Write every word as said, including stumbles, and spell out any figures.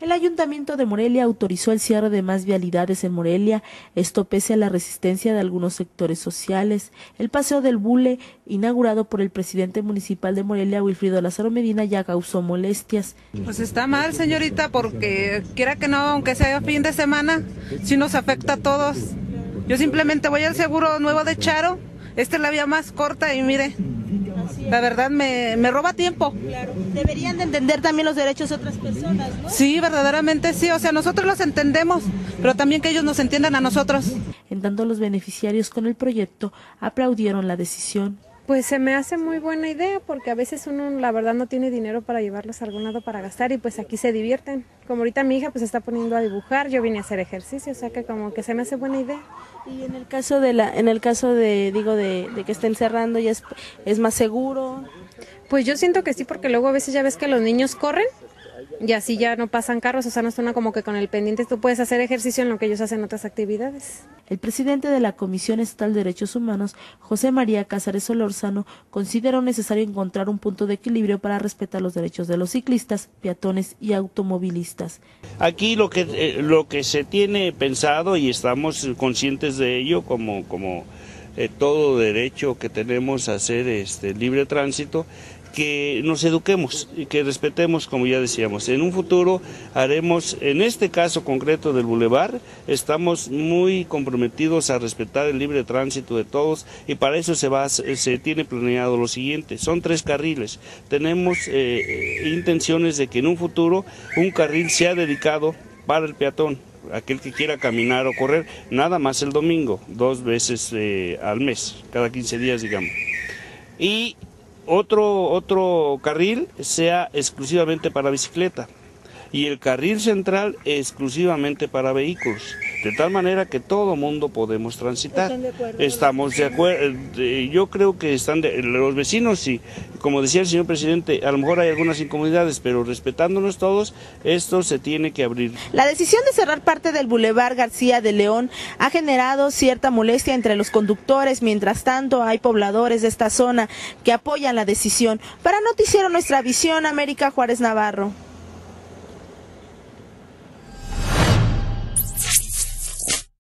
El Ayuntamiento de Morelia autorizó el cierre de más vialidades en Morelia, esto pese a la resistencia de algunos sectores sociales. El Paseo del Bule, inaugurado por el presidente municipal de Morelia, Wilfrido Lázaro Medina, ya causó molestias. Pues está mal, señorita, porque quiera que no, aunque sea fin de semana, sí nos afecta a todos. Yo simplemente voy al seguro nuevo de Charo, esta es la vía más corta y mire, la verdad me, me roba tiempo. Claro. Deberían de entender también los derechos de otras personas, ¿no? Sí, verdaderamente sí, o sea, nosotros los entendemos, pero también que ellos nos entiendan a nosotros. En tanto, los beneficiarios con el proyecto aplaudieron la decisión. Pues se me hace muy buena idea porque a veces uno la verdad no tiene dinero para llevarlos a algún lado para gastar y pues aquí se divierten. Como ahorita mi hija pues se está poniendo a dibujar, yo vine a hacer ejercicio, o sea que como que se me hace buena idea. Y en el caso de la, en el caso de, digo, de, de que estén cerrando, ya es, es más seguro. Pues yo siento que sí, porque luego a veces ya ves que los niños corren y así ya no pasan carros, o sea, no están como que con el pendiente, tú puedes hacer ejercicio en lo que ellos hacen otras actividades. El presidente de la Comisión Estatal de Derechos Humanos, José María Cázares Solórzano, consideró necesario encontrar un punto de equilibrio para respetar los derechos de los ciclistas, peatones y automovilistas. Aquí lo que, eh, lo que se tiene pensado, y estamos conscientes de ello, como, como eh, todo derecho que tenemos a hacer este, libre tránsito, que nos eduquemos y que respetemos, como ya decíamos. En un futuro haremos, en este caso concreto del bulevar, estamos muy comprometidos a respetar el libre tránsito de todos y para eso se va, se tiene planeado lo siguiente, son tres carriles. Tenemos eh, intenciones de que en un futuro un carril sea dedicado para el peatón, aquel que quiera caminar o correr, nada más el domingo, dos veces eh, al mes, cada quince días digamos. Y Otro, otro carril sea exclusivamente para bicicleta y el carril central exclusivamente para vehículos, de tal manera que todo mundo podemos transitar. ¿Están de acuerdo? Estamos de acuerdo, yo creo que están de, los vecinos y como decía el señor presidente, a lo mejor hay algunas incomodidades, pero respetándonos todos, esto se tiene que abrir. La decisión de cerrar parte del Boulevard García de León ha generado cierta molestia entre los conductores, mientras tanto hay pobladores de esta zona que apoyan la decisión. Para Noticiero Nuestra Visión, América Juárez Navarro.